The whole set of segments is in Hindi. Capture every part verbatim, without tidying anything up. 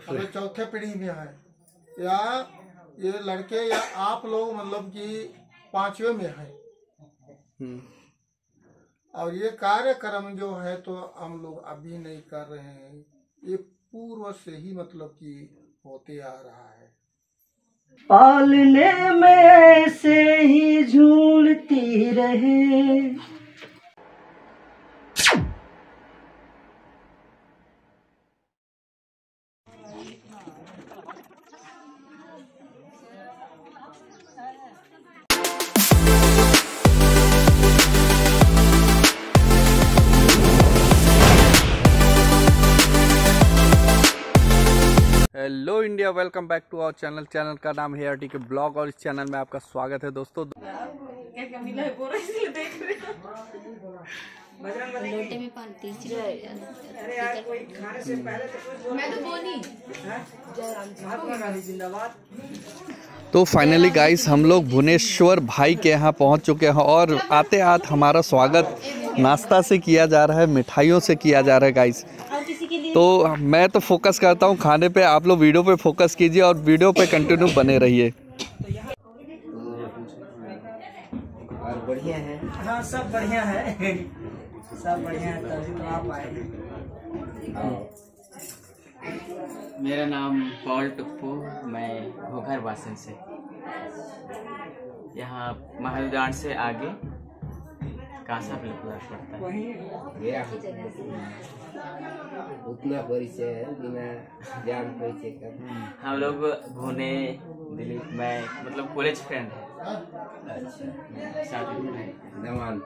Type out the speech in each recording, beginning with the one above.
अभी चौथे पीढ़ी में है, या ये लड़के या आप लोग मतलब कि पांचवे में है। और ये कार्यक्रम जो है तो हम लोग अभी नहीं कर रहे हैं, ये पूर्व से ही मतलब कि होते आ रहा है। पालने में ऐसे ही झूलती रहे। Hello India, welcome back to our channel. Channel का नाम है आरटी के ब्लॉग और इस चैनल में आपका स्वागत है दोस्तों। लोटे में पानी अरे यार कोई खाने से पहले तो मैं तो बोली जिंदाबाद। तो फाइनली गाइस हम लोग भुवनेश्वर भाई के यहाँ पहुँच चुके हैं और आते आते हमारा स्वागत नाश्ता से किया जा रहा है, मिठाइयों से किया जा रहा है गाइस। तो मैं तो फोकस करता हूँ खाने पे, आप लोग वीडियो पे फोकस कीजिए और वीडियो पे कंटिन्यू बने रहिए। और बढ़िया है। हाँ सब बढ़िया है, सब बढ़िया है, तभी तो आप आए। मेरा नाम पॉल टुप्पू, मैं घोघर वासन से, यहाँ महलदान से आगे कांसा बिल्कुल पड़ता है। उतना परिचय है बिना जान परिचय का। हम लोग भुने दिलीप, मैं मतलब कॉलेज फ्रेंड है। अच्छा, साथ में है नमान।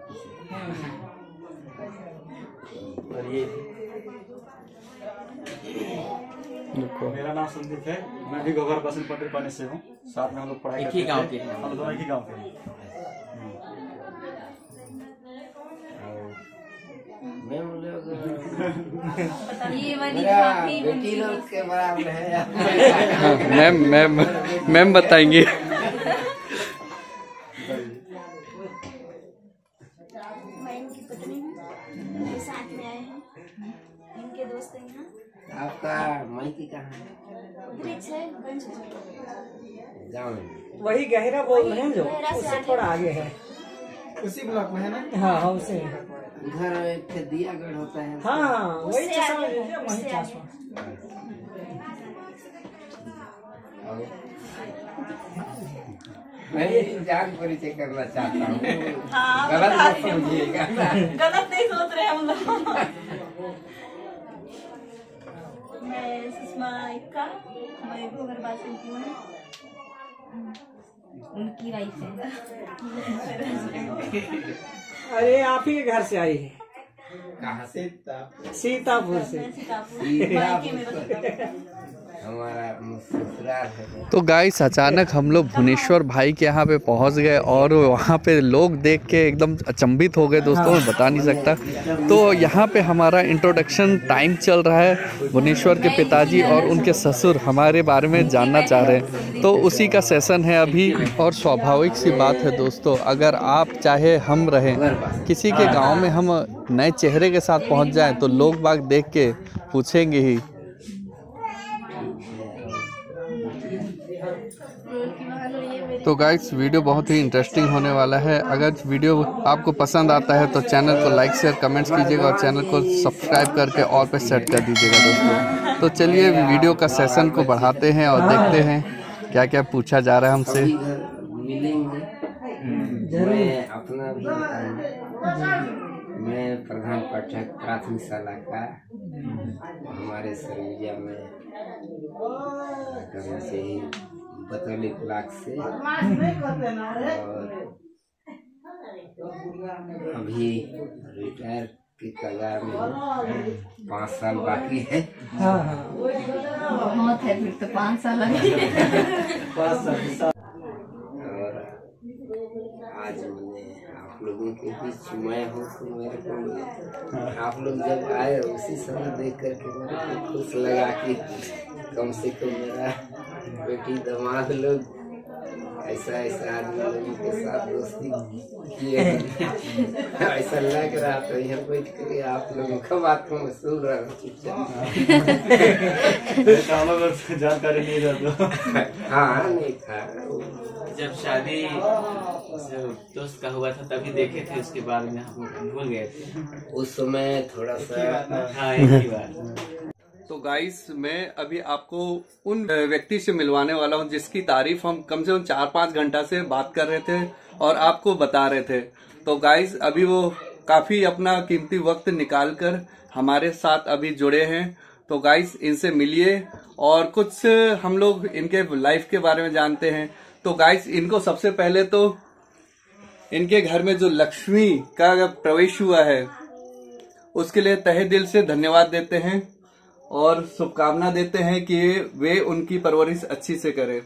और ये मेरा नाम संदीप है, मैं भी घोघर वासन पटेल पानी से हूँ। साथ में हम लोग पढ़ाई एक ही गांव के हैं। हम दोनों एक ही गांव के हैं। मैम लोग ये वाली मेरा बेटी लोग के बराबर है। मैम मैम मैम बताएंगे। मैं इनकी पत्नी हूँ, ये साथ में आए हैं, इनके दोस्त हैं यहाँ। आपका मायके कहाँ है? ब्रिज है गंज गाँव में। वही गहरा बोल रहे हैं जो उससे थोड़ा आगे है, उसी ब्लॉक में है ना। हाँ हाँ उसे। उधर एक दियागढ़ होता है। हाँ हाँ वही चश्मा लीजिए, वही चश्मा। मैं भी जान परिचय करना चाहता हूँ, गलत मत समझिएगा। गलत नहीं सोच रहे हम लोग। मैं सुषमा इक्का, मैं घोघर वासन की हूँ, उनकी वाइफ है। अरे आप ही के घर से आई है। कहाँ से? सीतापुर से। हमारा ससुराल है। तो गाइस अचानक हम लोग भुवनेश्वर भाई के यहाँ पे पहुँच गए और वहाँ पे लोग देख के एकदम अचंभित हो गए दोस्तों, मैं बता नहीं सकता। तो यहाँ पे हमारा इंट्रोडक्शन टाइम चल रहा है, भुवनेश्वर के पिताजी और उनके ससुर हमारे बारे में जानना चाह रहे हैं, तो उसी का सेशन है अभी। और स्वाभाविक सी बात है दोस्तों, अगर आप चाहे हम रहें किसी के गाँव में, हम नए चेहरे के साथ पहुँच जाएँ तो लोग बाग देख के पूछेंगे ही। तो गाइस वीडियो बहुत ही इंटरेस्टिंग होने वाला है। अगर वीडियो आपको पसंद आता है तो चैनल को लाइक शेयर कमेंट्स कीजिएगा और चैनल को सब्सक्राइब करके ऑल पे सेट कर दीजिएगा दोस्तों। तो चलिए वीडियो का सेशन को बढ़ाते हैं और देखते हैं क्या क्या पूछा जा रहा है हमसे। मिलेंगे, मैं अपना भी बताऊंगा। मैं प्रधान पाठक प्राथमिक शाला का, हमारे सरगुजा में कहीं से ही बतौली ब्लॉक से, और अभी रिटायर के कगार में हूँ। पाँच साल बाकी है। हाँ हाँ बहुत है, फिर तो पाँच साल लगे। और आज मैंने आप लोगों के बीच मैं हूँ, तो मेरे को आप लोग जब आए उसी समय देख करके मेरे को खुश लगा कि कम से कम मेरा बेटी दामाद लोग ऐसा ऐसा आदमी लोगों के साथ दोस्ती किए हैं। ऐसा लग रहा तो यहाँ बैठ कर आप लोगों का बात को मैं सुन रहा हूँ चुपचाप। जानकारी नहीं रहता। हाँ नहीं था। जब शादी जब दोस्त का हुआ था तभी देखे थे, उसके बाद में हम भूल गए थे उस समय थोड़ा सा। हाँ एक ही बार। तो गाइस मैं अभी आपको उन व्यक्ति से मिलवाने वाला हूं जिसकी तारीफ हम कम से कम चार पाँच घंटा से बात कर रहे थे और आपको बता रहे थे। तो गाइस अभी वो काफी अपना कीमती वक्त निकालकर हमारे साथ अभी जुड़े हैं। तो गाइस इनसे मिलिए और कुछ हम लोग इनके लाइफ के बारे में जानते हैं। तो गाइस इनको सबसे पहले तो इनके घर में जो लक्ष्मी का प्रवेश हुआ है उसके लिए तहे दिल से धन्यवाद देते हैं और शुभकामना देते हैं कि वे उनकी परवरिश अच्छी से करें।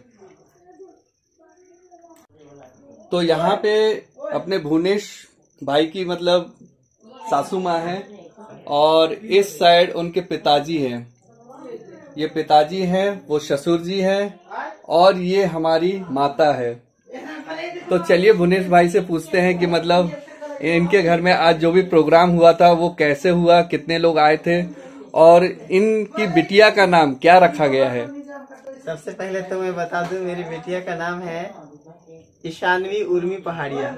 तो यहाँ पे अपने भुवनेश भाई की मतलब सासू माँ है और इस साइड उनके पिताजी हैं। ये पिताजी हैं, वो ससुर जी हैं और ये हमारी माता है। तो चलिए भुवनेश भाई से पूछते हैं कि मतलब इनके घर में आज जो भी प्रोग्राम हुआ था वो कैसे हुआ, कितने लोग आए थे और इनकी बिटिया का नाम क्या रखा गया है। सबसे पहले तो मैं बता दूं मेरी बिटिया का नाम है ईशानवी उर्मी पहाड़िया।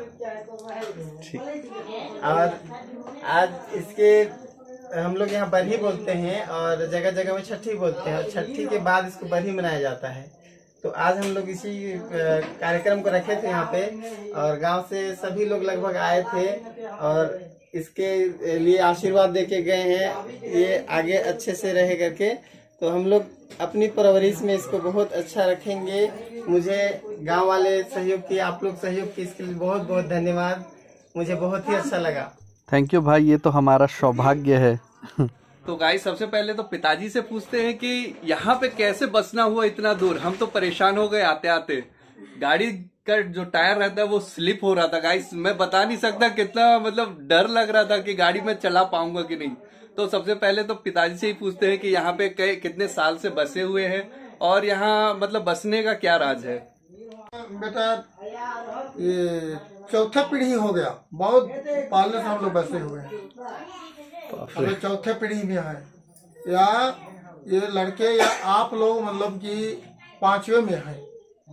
और आज इसके हम लोग यहाँ बरही बोलते हैं और जगह जगह में छठी बोलते हैं और छठी के बाद इसको बरही मनाया जाता है। तो आज हम लोग इसी कार्यक्रम को रखे थे यहाँ पे और गांव से सभी लोग लगभग आए थे और इसके लिए आशीर्वाद देके गए हैं ये आगे अच्छे से रहे करके। तो हम लोग अपनी परवरिश में इसको बहुत अच्छा रखेंगे। मुझे गांव वाले सहयोग किए, आप लोग सहयोग किए, इसके लिए बहुत बहुत धन्यवाद। मुझे बहुत ही अच्छा लगा। थैंक यू भाई, ये तो हमारा सौभाग्य है। तो गाइस सबसे पहले तो पिताजी से पूछते हैं कि यहाँ पे कैसे बसना हुआ इतना दूर। हम तो परेशान हो गए आते आते, गाड़ी का जो टायर रहता है वो स्लिप हो रहा था। गाइस मैं बता नहीं सकता कितना मतलब डर लग रहा था कि गाड़ी में चला पाऊंगा कि नहीं। तो सबसे पहले तो पिताजी से ही पूछते हैं कि यहाँ पे कई कितने साल से बसे हुए हैं और यहाँ मतलब बसने का क्या राज है। बेटा ये चौथा पीढ़ी हो गया, बहुत पहले से हम लोग बसे हुए हैं, अभी चौथे पीढ़ी में है या ये लड़के या आप लोग मतलब कि पांचवे में है।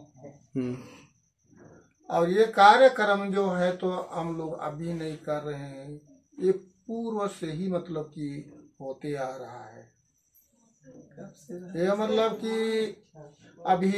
और ये कार्यक्रम जो है तो हम लोग अभी नहीं कर रहे हैं, ये पूर्व से ही मतलब कि होते आ रहा है। ये मतलब कि अभी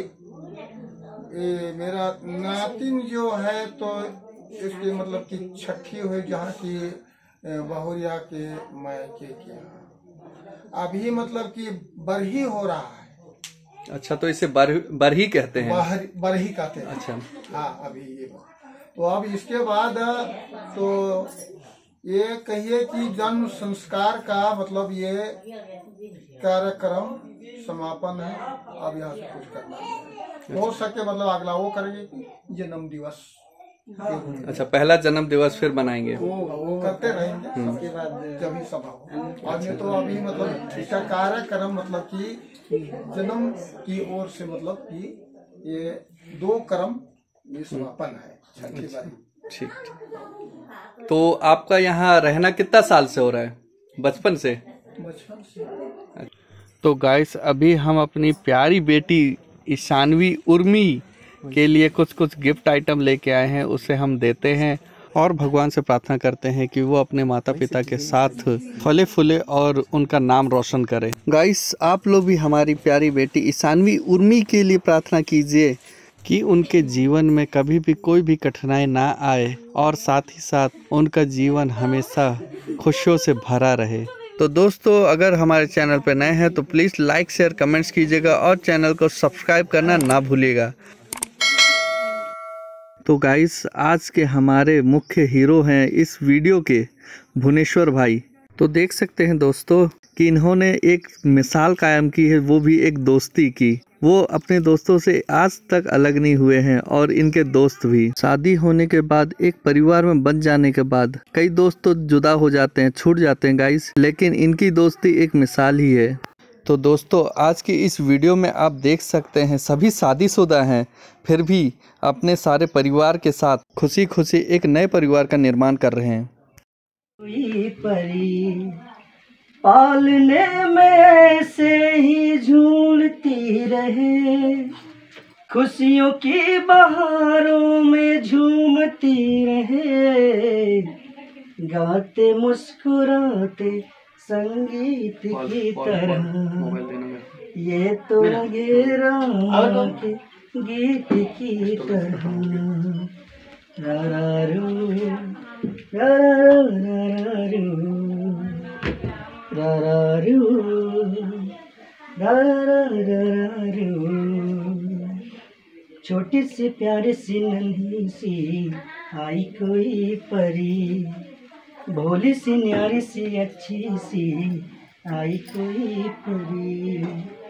ये मेरा नातिन जो है तो इसकी मतलब कि छठी हुई जहाँ की बहुरिया के मायके के यहाँ अभी मतलब कि बरही हो रहा है। अच्छा, तो इसे बर बरही कहते हैं। बरही बरही कहते हैं। अच्छा हाँ, अभी ये तो अब इसके बाद तो ये कहिए कि जन्म संस्कार का मतलब ये कार्यक्रम समापन है। अब यहाँ से कुछ करना है, हो सके मतलब अगला वो करेंगे कि जन्म दिवस। अच्छा, पहला जन्म दिवस फिर बनाएंगे, वो, वो करते रहेंगे उसके बाद जब ही सभा हो। आज में तो अभी मतलब इसका कार्यक्रम मतलब कि जन्म की ओर से मतलब कि ये दो कर्म ये समापन है छठी बारी। ठीक। तो आपका यहाँ रहना कितना साल से हो रहा है? बचपन से? बचपन से। तो गाइस अभी हम अपनी प्यारी बेटी ईशानवी उर्मी के लिए कुछ कुछ गिफ्ट आइटम लेके आए हैं, उसे हम देते हैं और भगवान से प्रार्थना करते हैं कि वो अपने माता पिता के साथ फले फूले और उनका नाम रोशन करे। गाइस आप लोग भी हमारी प्यारी बेटी ईशानवी उर्मी के लिए प्रार्थना कीजिए कि उनके जीवन में कभी भी कोई भी कठिनाई ना आए और साथ ही साथ उनका जीवन हमेशा खुशियों से भरा रहे। तो दोस्तों अगर हमारे चैनल पर नए हैं तो प्लीज़ लाइक शेयर कमेंट्स कीजिएगा और चैनल को सब्सक्राइब करना ना भूलिएगा। तो गाइस आज के हमारे मुख्य हीरो हैं इस वीडियो के भुवनेश्वर भाई। तो देख सकते हैं दोस्तों कि इन्होंने एक मिसाल कायम की है, वो भी एक दोस्ती की। वो अपने दोस्तों से आज तक अलग नहीं हुए हैं और इनके दोस्त भी। शादी होने के बाद एक परिवार में बन जाने के बाद कई दोस्त तो जुदा हो जाते हैं, छूट जाते हैं गाइस, लेकिन इनकी दोस्ती एक मिसाल ही है। तो दोस्तों आज की इस वीडियो में आप देख सकते हैं सभी शादीशुदा हैं, फिर भी अपने सारे परिवार के साथ खुशी खुशी एक नए परिवार का निर्माण कर रहे हैं। कोई परी पालने में ऐसे ही झूलती रहे, खुशियों की बहारों में झूमती रहे, गाते मुस्कुराते संगीत की तरह, ये तो लगे राम के गीत की तरह। रा रा रू, रा रा रा रू, रा रा रू, रा रा रा रू। छोटी सी प्यारी सी नन्ही सी आई कोई परी, भोली सी न्यारी सी अच्छी सी आई कोई परी।